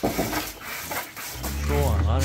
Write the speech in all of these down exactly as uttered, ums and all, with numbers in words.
Shu qarang.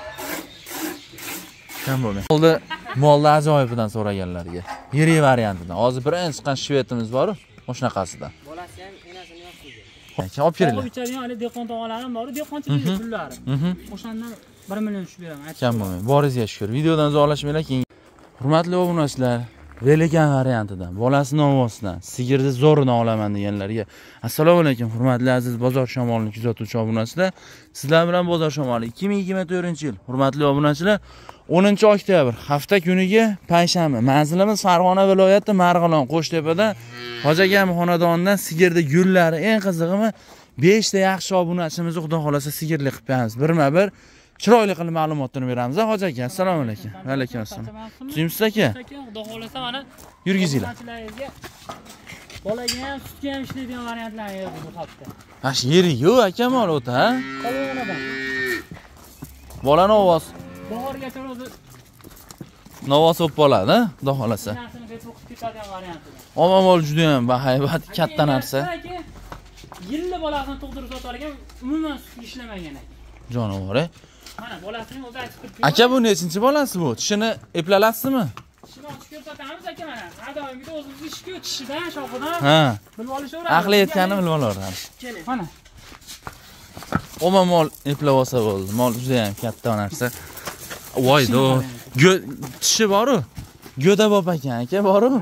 Kam bo'lmay. Oldi molni ajoyibidan so'raganlarga. Yirik variantidan. Hozir birinchi chiqqan shvetimiz bor-ku, o'shanaqasidan. Bolasi ham enasini yoqdi. Aka olib keringlar. Bicharigan hali dehqon tog'alarim bor, dehqonchilik pullari. O'shandan bir million tushib beraman. Kam bo'lmay. Boringizga shukr. Videodan uzoqlashmanglar keyin. Hurmatli obunachilar, velikan variantidan, bolasini ovosidan, sigirni zo'rini olaman deganlarga assalomu alaykum, hurmatli aziz bozor shamolini kuzatuvchi obunachilar. Sizlar bilan bozor shamoli ikki ming yigirma to'rtinchi yil. Hurmatli obunachilar, o'ninchi oktyabr hafta kuniga payshanba. Manzilimiz Farg'ona viloyati Marg'ilon Qo'shtepada Hoji akam xonadonidan sigirni gullari eng qizig'imi besh ta yaxshi obunachimizni xudo xolasa sigirli qilib beramiz. Birma-bir chiroyli qilib ma'lumotlarni beramiz. Hoji aka, assalomu alaykum. Va alaykum assalom. Tushimsiz aka? Xudo xolasa mana yurgizinglar. Bolaga ham sutga ham ishlaydigan variantlarni yozdi bu hafta. Ha, yirik yo'q aka mol o'ta, ha? Qolg'anadan. Bolani ovoz. Bahorgacha o'zi Novos bo'lib qoladi, xudo xolasa. narsani deb o'qib ketadigan variantidan. Omon juda ham bahaybat, katta narsa. Yilli bolasini tug'dirib sotargan, umuman sutga ishlamagan ekan. Jonivor, e? Mana bolasining o'zi aytib turibdi. Aka, bu nechinchi bolasi bu? Tishini eplalasizmi? Tishini ochib ko'rsatamiz aka mana. Adoyimda o'zimiz ishki tishidan, shoxidan Ha. bilib olishaveradi. Aqli yetganini bilib olaveradi. Keling. Mana. Omon mol eplab olsa bo'ldi. Mol juda ham katta narsa. Voydo. Tishi bor-ku. Go'da bop ekan, aka, bor-ku.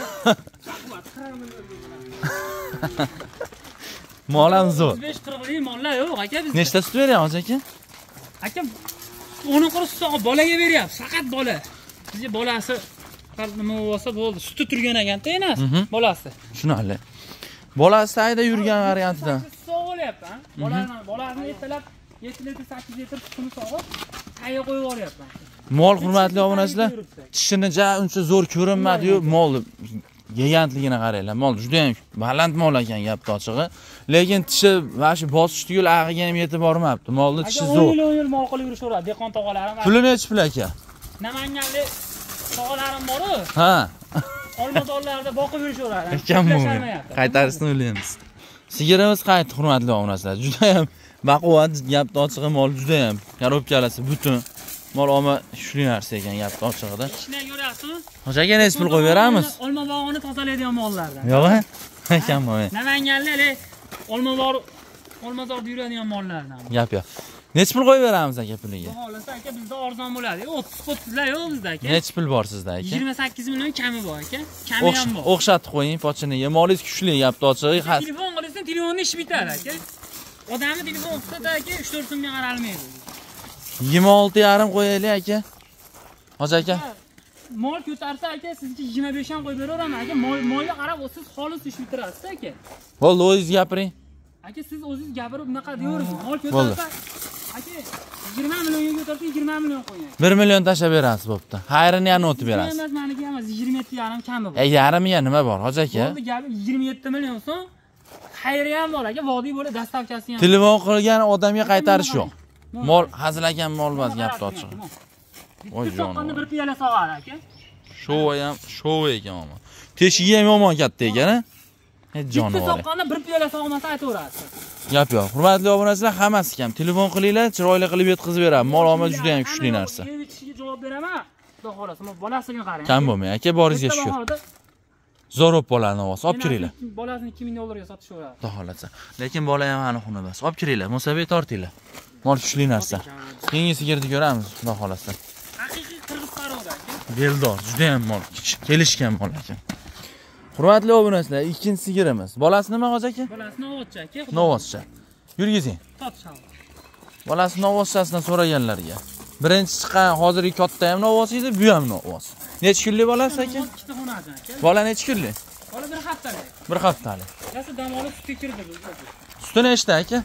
Mol ham zo'r. o'ttiz besh qirq lik mollar yo'q aka bizda. Nechta sut beryapsiz aka? Aka o'n qirq bolaga beryapti, faqat bola. Bizga bolasi nima bo'lsa bo'ldi. Suti turgan ekanda emas, bolasi. Tushunarli. Bolasi sayda yurgan variantidan. Sog' bo'lyapti, ha? Bolani, bolani ertalab yetti litr sakkiz litr sutini sog'ib, qayga qo'yib yuboryapman. Mol hurmatli obunachilar, tishini ja uncha zo'r ko'rinmadi-yu, mol gigantligini qaranglar. Mol juda ham baland mol ekan, gapni ochig'i. Lekin tishi va shu bosish tugul ag'iga ham yetib bormabdi. Molni tishi zo'r. o'n yil mol qilib yurishaveradi, dehqon tog'alarim. Puli nechi pul aka? Namanganlik tog'alarim bor-ku. Ha. Olmadorlarda boqib yurishaveradi. Ekanmi? Qaytarishni o'ylaymiz. Sigirimiz qaytdi, hurmatli obunachilar. Juda ham baquvvat, gapni ochig'i mol juda ham korobkalasi butun. Mol olma shu narsa ekan, gapni ochig'ida. Ishni ko'ryapsizmi? Hoji aka, nechi pul qo'yib beramiz? Olma bog'ini tozalaydigan mollardan. Yo'q-a? Ekanmi? Namanganlik olmazor olmazorda yuradigan mollardan. Gap yo'q. Nechi pul qo'yib beramiz aka puliga? Xohlasa aka bizda arzon bo'ladi. o'ttiz o'ttizlar yo'q bizda aka. Nechi pul bor sizda aka? yigirma sakkiz million kami bor aka. Kami ham bor. O'xshatib qo'ying, pochiniga. Molingiz kuchli, gapni ochig'i. Telefon qilsang, telefonni ish bitadi aka. Odamni telefon qilsa aka uch to'rt so'mga qaralmaydi. yigirma olti yarim qo'yaylik aka. Hoji aka. Mol ko'tarsa aka sizga yigirma besh ham qo'yib beraveraman aka. Molga qarab siz xolis ish bitirasiz aka. Bo'ldi, o'zingiz gapiring. Aka siz o'zingiz gapirib bunaqa deyaverasiz. Mol ko'tarsa aka yigirma millionga ko'tarsa yigirma million qo'ying. bir million tashlab berasiz, bo'pti. Xayrini yana o'tib berasiz. Emas, meniki emas, yigirma yetti yarim kami bor. E, yarimiga nima bor, Hoji aka? Bo'ldi, gapi yigirma yetti million so'm. Xayri ham bor aka, vodiy bo'lib dastavkasi ham. Telefon qilgan odamga qaytarish yo'q. Mol hazilgan mol emas, gapni ochig'i. Voy jonim. Bir piyola sog'ar aka. Sho'va ham, sho'va ekan ama. Teshigi ham yomon katta ekan-a? Hech jonivor. Bitta soqqanda bir piyola sog'masa aytaverasiz. Gap yo'q. Hurmatli obunachilar, hammasi ham telefon qilinglar, chiroyli qilib yetkazib beramiz. Mol olma juda ham kuchli narsa. Evitishiga javob beraman. Xudo xolasa, bolasiga qarang. Kam bo'lmay, aka, boringizga shukur. Zo'rop bolani ovoz, olib kiringlar. Bolasini ikki ming dollarga sotishaveradi. Xudo xolasa. Lekin bola ham ani xuna bas. Olib kiringlar, musabbiy tortinglar. Mol kuchli narsa. Keyingi sigirni ko'ramiz, xudo xolasa. Haqiqiy qirg'iz paroda aka. Beldor, juda ham mol, kelishgan mol ekan. Hurmatli obunachilar, ikkinchi sigirimiz. Bolasi nima Hoji aka? Bolasi novozcha aka. Novozcha. Yurgizing. Totsham. Bolasi novozchasidan so'raganlarga. Birinchi chiqqan hozirgi katta ham novoz edi, bu ham novoz. Necha kunlik bolasi aka? Ikkita xonasi aka. Bola necha kunlik? Bola bir haftalik. Bir haftalik. Yasa dam olib sutga kirdi bizga. Suti nechta aka?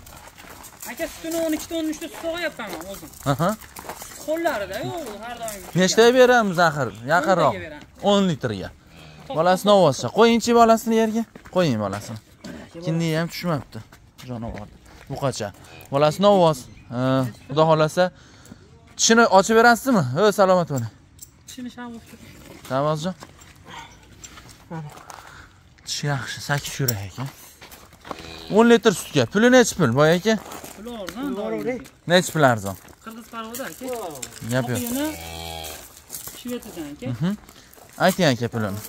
Aka sutini o'n ikki ta o'n uch ta sut sog'ayapman o'zim. Aha. Qo'llarida yo'q, har doim. Nechta beramiz axir? Yaqinroq. o'n litrga. Bolasi novozcha. Qo'yingchi bolasini yerga. Qo'ying bolasini. Kindiga ham tushmabdi. Jonivor. Buqacha. Bolasi novoz. Xudo xolasa tishini ochib berasizmi? Ho, salomat bo'ling. Tishini shamg'ib. Tamozjon. Tish yaxshi, sakkiz yurak ekan. o'n litr sutga. Puli nechi pul, boy aka? Puli ordan. Nechi pul arzon? Qirg'iz parvoda aka. Gap yo'q. Oqiyini Shvetsiyada aka. Mhm. Ayting aka pulini.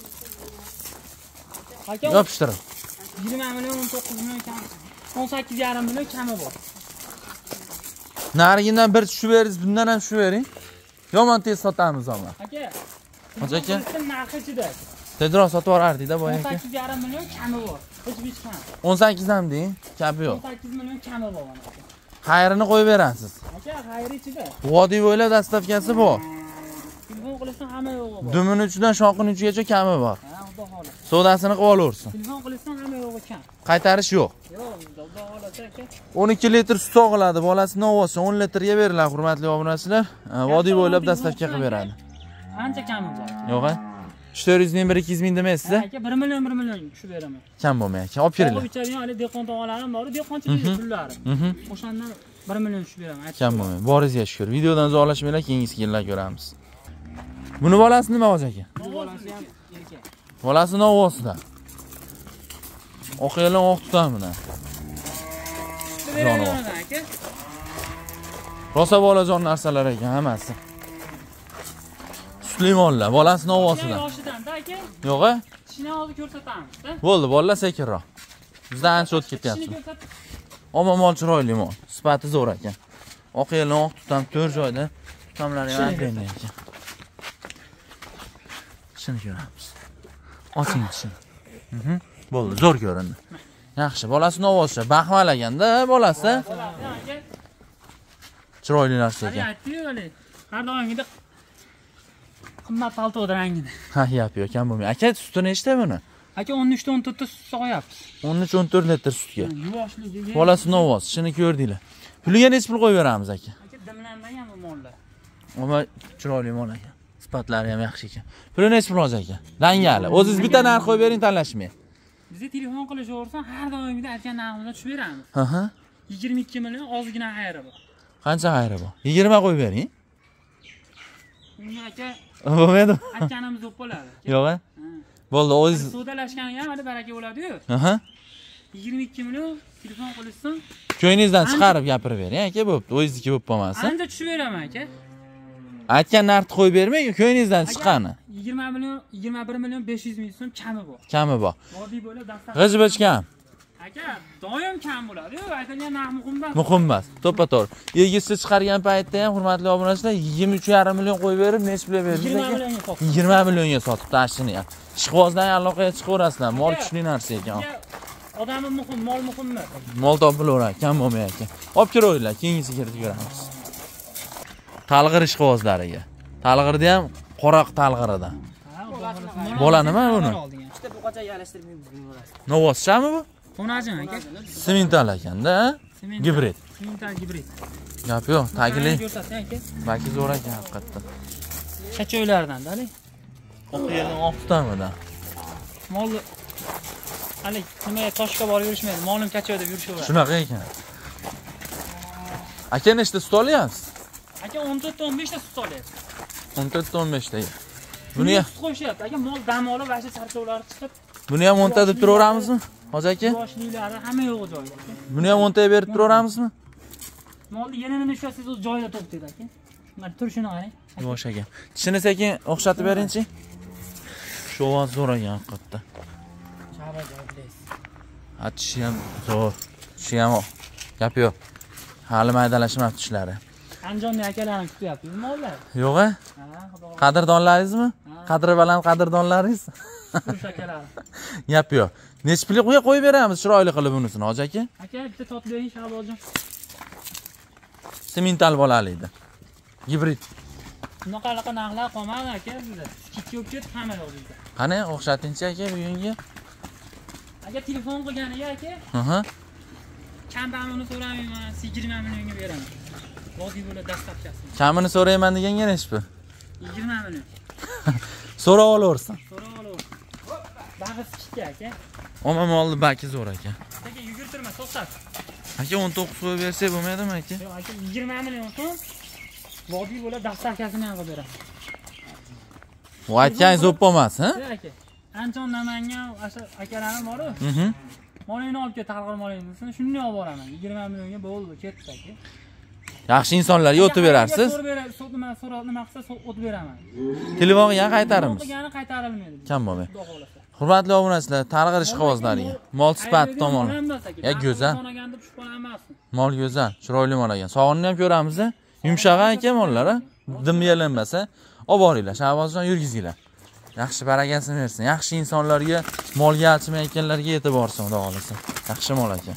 Aka Yopishtirib. yigirma million, o'n to'qqiz million kam. o'n sakkiz yarim million kami bor. Narigidan bir tushib beringiz, bundan ham tushib bering. Yomon tez sotamiz amma. Aka. Hoji aka, narxi ichida. tezroq sotib yuborardik-da boya o'n aka. sakkiz yarim million kami bor. Hech bir kam. o'n sakkiz ham deng, kapi yo'q. o'n sakkiz million kami bor mana aka. Xayrini qo'yib berasiz. Aka, xayri ichida. Vodiy bo'ylab dastavkasi bor. Telefon qilishdan hamma yo'g'i bor. Dumini uchidan shoqini uchigacha kami bor. Ha, xudo xolos. Sodasini qilib olaversin. Telefon qilishdan hamma yo'g'i kam. Qaytarish yo'q. Yo'q, xudo xolos aka. o'n ikki litr sut sog'iladi, bolasini ovosi o'n litrga beriladi, hurmatli obunachilar. Vodiy bo'ylab dastavka qilib beradi. Ancha kami bor. Yo'q-a? uch to'rt yuz ming, bir ikki yuz ming demaysiz-a? Aka, bir million, bir million tushib beraman. Kam bo'lmay aka, olib keringlar. Qo'yib ichadigan hali dehqon tog'alarim bor, dehqonchilik pullari. Mhm. O'shandan bir million tushib beraman. Kam bo'lmay. Boringizga shukr. Videodan uzoqlashmanglar, keyingi yillar ko'ramiz. Buni bolasi nima hoji aka? Bolasi ham erkak. Bolasini ovosida. Oq elan oq tutamini. Beraman aka. Rosa bolajon narsalar ekan hammasi. Sutli mollar, bolasini ovosida. Yoshidan-da aka. Yo'q-a? Tishini hozir ko'rsatamiz-da. Bo'ldi, bolalar sekinroq. Bizdan ancha o'tib ketyapti. Tishini ko'rsat. Omon mol chiroyli mol, sifati zo'r ekan. Oq elan oq tutam to'rt joyda. Tutamlari ham qanday ekan. Shuni ko'ramiz. Oching tishini. Mhm. Bo'ldi, zo'r ko'rindi. Yaxshi, bolasini ovozcha baxmalagan-da bolasi. Chiroyli narsa ekan. Aytdi-yu, hali. Har doimgidek qimmat paltoda rangini. Ha, yap yo'q, kam bo'lmay. Aka, suti nechta buni? Aka o'n uch o'n to'rt ta sut sog'yapmiz. o'n uch o'n to'rt litr sutga. Yuvoshligi. Bolasini ovoz, shuni ko'rdinglar. Puliga necha pul qo'yib beramiz aka? Aka, dimlanmagan bu mollar. Ammo chiroyli mol ekan. Sifatlari ham yaxshi ekan. Puli necha pul hoji aka? Dangali. O'zingiz bitta narx qo'yib bering, tanlashmay. Bizga telefon qilishaversan, har doimgidek aytgan narximizdan tushib beramiz. Ha ha. yigirma ikki million ozgina xayri bor. Qancha xayri bor? yigirma qo'yib bering. Unga aka Bo'lmaydi. aytganimiz o'p bo'ladi. Yo'q-a? Bo'ldi, o'zingiz. Sodalashgani ham hali baraka bo'ladi-yu. Aha. yigirma ikki million telefon qilishsan, Ko'nglingizdan chiqarib gapirib bering, aka, bo'pti. O'zingizniki bo'lib qolmasin. ancha tushib beraman aka. Aytgan narxni qo'yib bermang, ko'nglingizdan chiqqani. yigirma million, yigirma bir million besh yuz ming so'm kami bor. Kami bor. Vodiy bo'lib dastlab. G'ij-bij kam. Aka, doim kam bo'ladi-yu, aytilgan narx muhim emas. Muhim emas. To'ppa-to'g'ri. Egizchi chiqargan paytda ham hurmatli obunachilar yigirma uch yarim million qo'yib berib, necha pulga berdingiz yigirma aka? millionga sotdim. yigirma millionga sotibdi ashini ham. Ishqibozdan aloqaga chiqaverasizlar. Mol kuchli narsa ekan. Odami muhim, mol muhimmi? Mol topilaveradi, kam bo'lmay ekan. Olib keravinglar, keyingisi kiritib ko'ramiz. Talg'ir ishqibozlariga. Talg'irda ham qoroq talg'iridan. Bola nima buni? Ikkita buqacha yalashtirib yuborasiz. Novvoschami bu? Xonajin aka. Simental ekanda, gibrid. Simental gibrid. Gap yo'q, tagli. Ko'rsating aka. Baki zo'r ekan haqiqatdan. Kachoylardan-da, hali. Oq yerdan oq tutamidan. Mol hali nimaga toshga borib yurishmaydi. Molim kachoy deb yurishaveradi. Shunaqa ekan. Aka nechta sut olyapsiz? Aka o'n to'rt o'n besh ta sut olyapti. o'n to'rt o'n besh ta. Buni Buni ham sut qo'shyapti. Aka mol dam olib, vasha charchovlari chiqib, buni ham o'nta deb turaveramizmi? Hoji aka? yoshliklari hamma yo'g'i joyida. Buni ham o'nta berib turaveramizmi? Molni yenini ushlasangiz o'z joyida to'xtaydi aka. Mana turishini qarang. Yosh ekan. Tishini sekin o'xshatib bering-chi. Shu ovoz zo'r ekan haqiqatdan. Chava joylaysiz. Ha, tishi ham zo'r. Tishi ham gap yo'q. Hali maydalashmabdi tishlari. Anjonni akalarim kutyapti. Mollar. Yo'q-a? Ha, xudo. Qadrdonlaringizmi? Qadri baland qadrdonlaringiz? Turush akalarim. Gap yo'q. Nech pulga qo'yib qo'yib beramiz chiroyli qilib bunisini, hoji aka? Aka, bitta totib bering, Shahbozjon. Simental bolalikda. Gibrid. Bunaqaqa narxlar qolmadi aka bizda. Ikki yo'q ketdi hamma yo'q bizda. Qani o'xshatingchi aka bugungi? Aka telefon qilganiga aka, Aha. kamini so'ramayman, yigirma millionga beraman. Vodiy bo'lib dastavkasi. Kamini so'rayman deganga nech pul? yigirma million. So'rab olaversin. So'rab olaver. Bag'is kichik aka. Omma molni baki zo'r ekan. Aka yugurtirma, to'xtat. Aka o'n to'qqiz qo'yib bersak bo'lmaydimi aka? Yo'q aka, yigirma million so'm. Vodiy bo'lib dastavkasini ham qilib beraman. Bu aytganingiz o'p bo'lmas, ha? Aka. Anchon Namangan o'sha akalarim bor-ku. Mhm. Molingni olib ket, talqir molingni. Shunday olib boraman. yigirma millionga bo'ldi, ketdi aka. Yaxshi insonlarga o'tib berarsiz. Nima so'rab, nima qilsa o'tib beraman. Telefonga qaytaramiz. Qilgani qaytarilmaydi. Kam bo'lmay. Hurmatli obunachilar, talqir ishqibozlariga mol sifati tomondan. Ya go'zal. Mol go'zal, chiroyli mol ekan. Sog'inni ham ko'ramiz. Yumshoq ekan mollar, dim yelanmasa, olib boringlar. Shavozjon yurgizinglar. Yaxshi barakasini bersin. Yaxshi insonlarga, molga alchimayotganlarga yetib borsin, xudo xolasa. Yaxshi mol ekan.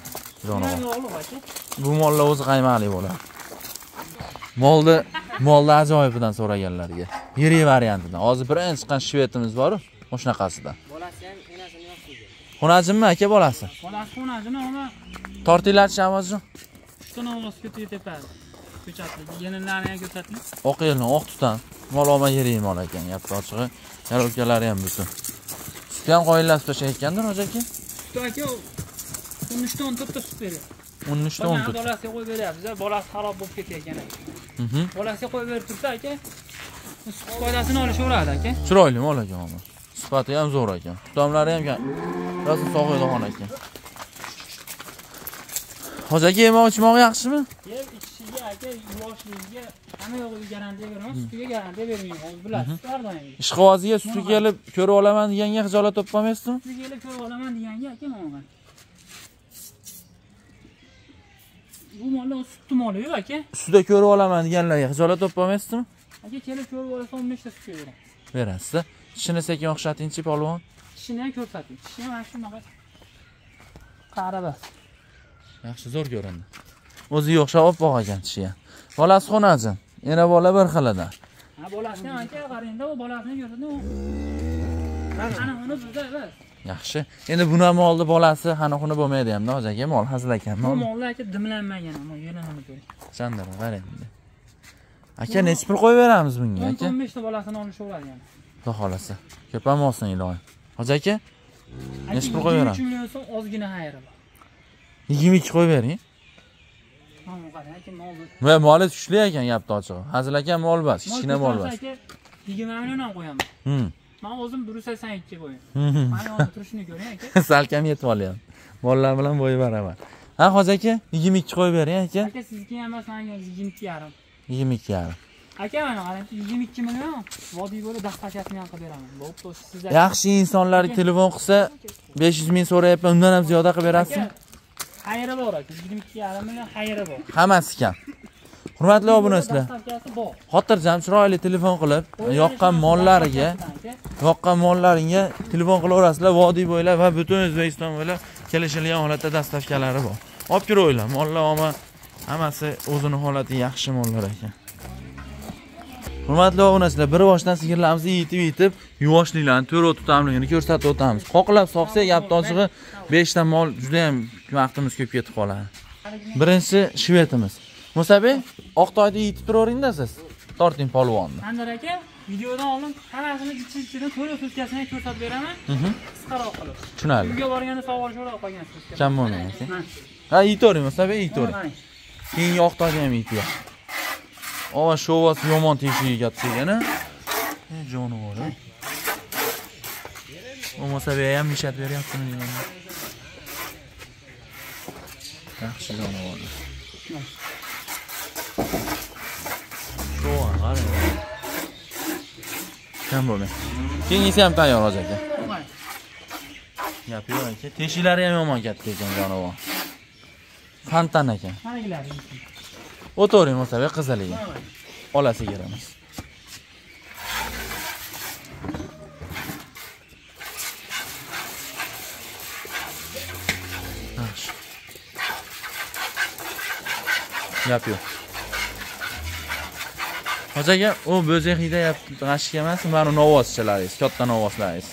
Bu mollar o'zi qaymaqli bo'ladi. Molni, molni ajoyibidan so'raganlarga. Yirik variantidan. Hozir birinchi chiqqan shvetimiz bor-ku, o'shanaqasidan. Bolasi ham enasini yo'qsiz. Xonajimmi aka bolasi? Bolasi xonajimi, ama Tortinglar Shavozjon. Shuni olib ketib tepadi. Ko'chatni, yelinlarni ham ko'rsating. Oq yelni, oq tutan. Mol olma yirik mol ekan, gapni ochig'i. Yaroqlari ham butun. Sut ham qo'yilib tashayotgandir, hoji aka? Sut aka, o'n uch ton to'rtta sut beryapti. o'n uch ton to'rtta. Bolasiga qo'yib beryapmiz, bolasi xarob bo'lib ketgan ekan. Mhm. Bolasiga qo'yib berib tursa aka, sut foydasini olishaveradi aka. Chiroyli mol ekan ama. Sifati ham zo'r ekan. Tutamlari ham rosa sog'aydigan ekan. Hoji aka, yemo ichmoq yaxshimi? Yeb ichishiga aka, yuvoshligiga hamma yo'g'iga garantiya beraman, sutiga garantiya bermayman. Bilasiz, har doim. Ishqivoziga suti kelib ko'rib olaman deganga xijolat topolmaysizmi? Sutiga kelib ko'rib olaman deganga aka menga. Bu mollar sutli mol-ku aka. Sutda ko'rib olaman deganlarga xijolat topolmaysizmi? Aka kelib ko'rib olsa o'n nechta sut beraman. Berasiz. Tishini sekin o'xshatingchi polvon. Tishini ham ko'rsating. Tishi ham mana shunaqa. Qaraba. Yaxshi zo'r ko'rindi. O'ziga o'xshab oppoq ekan tishi ham. Bolasi xonajim. Yana bola bir xilidan. Ha, bolasini aka qarangda, u bolasini ko'rdingmi? Ana uni bizda emas. Yaxshi. Endi buni molni bolasi xanaxuni bo'lmaydi hamda, hoji aka, mol hazil ekan. Bu mollar aka dimlanmagan, ammo yelanini ko'ring. Chandar, qarang. Aka, necha pul qo'yib beramiz bunga, aka? o'n besh ta bolasini olishaveradi yani. Xudo xolasa. Ko'p ham olsin iloyim. Hoji aka, necha pul qo'yib beramiz? uch million so'm ozgina xayri bor. yigirma ikki qo'yib bering. Mana qarang aka, molni. Va moli kuchli ekan, gapni ochig'i. Hazil aka mol bas, kichkina mol bas. yigirma million ham qo'yaman. Hm. Men o'zim bir yuz sakson ikki qo'yaman. Mhm. Mana hozir turishini ko'ring aka. Salkam yetib olyapti. Mollar bilan bo'yi baravar. Ha, hoji aka, yigirma ikki qo'yib bering, aka. Aka, sizga ham emas, menga yigirma ikki yarim. yigirma ikki yarim. Aka, mana qarang, yigirma ikki million vodiy bo'lib dastashasini ham qilib beraman. Bo'pti, sizlar. Yaxshi insonlarga telefon qilsa besh yuz ming so'rayapman, undan ham ziyoda qilib berasiz. Xayri bor aka, yigirma ikki yarim million xayri bor. Hammasi kam. Hurmatli obunachilar, xotirjam chiroyli telefon qilib, yoqqan mollariga, yoqqan mollaringga telefon qilaverasizlar, vodiy bo'ylab va butun O'zbekiston bo'ylab kelishilgan holatda dastavkalari bor. Olib kiraverlar, mollar oma hammasi o'zining holati yaxshi mollar ekan. Hurmatli obunachilar, bir boshdan sigirlarimizni yetib-yetib, yuvoshliklarni, to'rt tutamligini ko'rsatib o'tamiz. Qoqilab soqsa, gapni ochig'i besh ta mol juda ham vaqtimiz ko'p ketib qoladi. Birinchi shvetimiz. Musabe, Oqtoyda yetib turaveringda siz. Torting polvonni. Qandar aka, videodan oldin hammasini ichi-ichidan to'liq sutkasini ko'rsatib beraman. Mhm. Qisqaroq qilib. Tushunarli. Uyga borganda savol so'rab qolgansiz. Kam bo'lmaydi aka. Ha, yetovering, Musabe, yetovering. Keyingi Oqtoyda ham yetiyor. Ova shovasi yomon teshigiga tegana. Ey jonivor. O Musabe ham mishat beryaptimi degan. Yaxshi jonivor. Sho'an, qarang. Kam bo'lmay. Keyingisi ham tayyor hoji aka. Gap yo'q aka. Teshiklari ham yomon katta ekan jonivor. Fantan ekan. Qanaqalari? O'tiring Musabe, qizaliga. Olasi kiramiz. Yaxshi. Gap yo'q. Hoji aka, u bo'zak hidayapti, g'ashik emas, mana novvoschilaringiz, katta novvoslaringiz.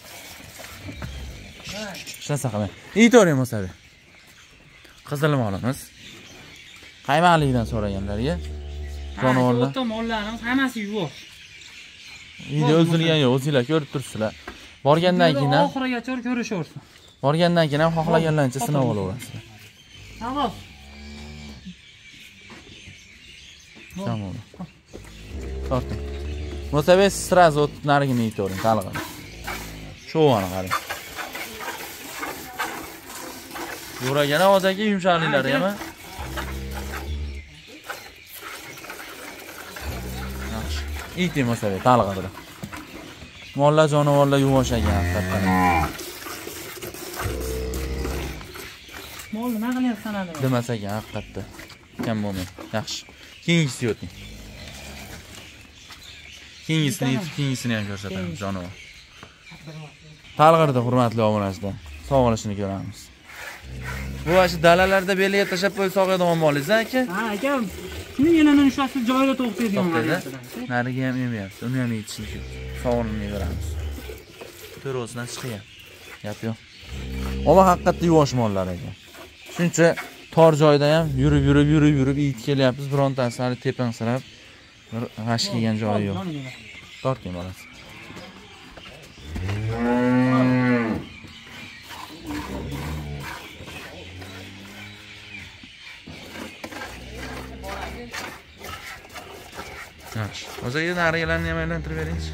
Shunasa qilmang. Yetovering Musabe. Qizil molimiz. Qaymaqligidan so'raganlarga jonivorlar. O'ta mollarimiz hammasi yuvosh. Video uzilgan yo'q, o'zingizlar ko'rib turibsizlar. Borgandan keyin ham oxirigacha ko'rishaversin. Borgandan keyin ham xohlaganlarincha sinab olaverasizlar. Tamam. Tamam. Torting. Musabe sразу o't narigini yetavering, talg'ini. Shu o'g'ani qarang. Yo'ragana ozaki yumshoqliklari ham. Yaxshi. Itim o'sadi, talg'adi. Mollar jonivorlar yuvoshagan haqiqatan. Mol nima qilyapsan hali? Demas ekan haqiqatda. Kam bo'lmay. Yaxshi. Keyingisi o'ting. Keyingisini yetib, keyingisini ham ko'rsatamiz jonivor. Talg'irda hurmatli obunachilar. Sog'olishini ko'ramiz. Bu ashi dalalarda beliga tashab qo'yib sog'aydigan molingiz aka? Ha, aka. Shuni yenini ushasi joyida to'xtaydigan variantdan. Nariga ham emayapti. Uni ham yetishlik. Sog'olishini ko'ramiz. To'rosidan chiqyapti. Gap yo'q. Oma haqiqatda yuvosh mollar ekan. Shuncha tor joyda ham yurib, yurib, yurib, yurib yetib kelyapmiz. Birontasi hali tepansirab g'ash kelgan joyi yo'q. Torting bolasi. Yaxshi. O'ziga narigalarni ham aylantirib beringchi.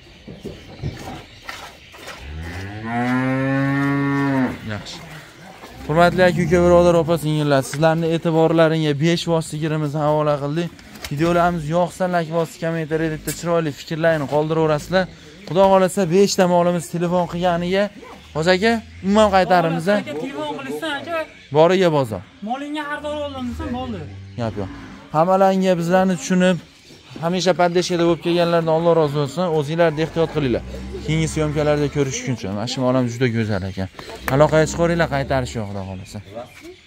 Yaxshi. Hurmatli aka-uka, birodar, opa-singillar, sizlarning e'tiborlaringizga besh vos sigirimizni havola qildik. Videolarimiz yoqsa, like bosib, kommentariya deb chiroyli fikrlarni qoldiraverasizlar. Xudo xolasa besh ta molimiz telefon qilganiga o'zaga umuman qaytaramiz. Telefon qilsan aka. Boriga bozor. Molingga xaridor oldim desam bo'ldi. Gap yo'q. Hammalaringga bizlarni tushunib, hamisha poddeshkada bo'lib kelganlardan Alloh rozi bo'lsin. O'zingizlarni ehtiyot qilinglar. Keyingi syomkalarda ko'rishguncha. Mana shu olam juda go'zal ekan. Aloqaga chiqaringlar, qaytarish yo'q, xudo xolasa.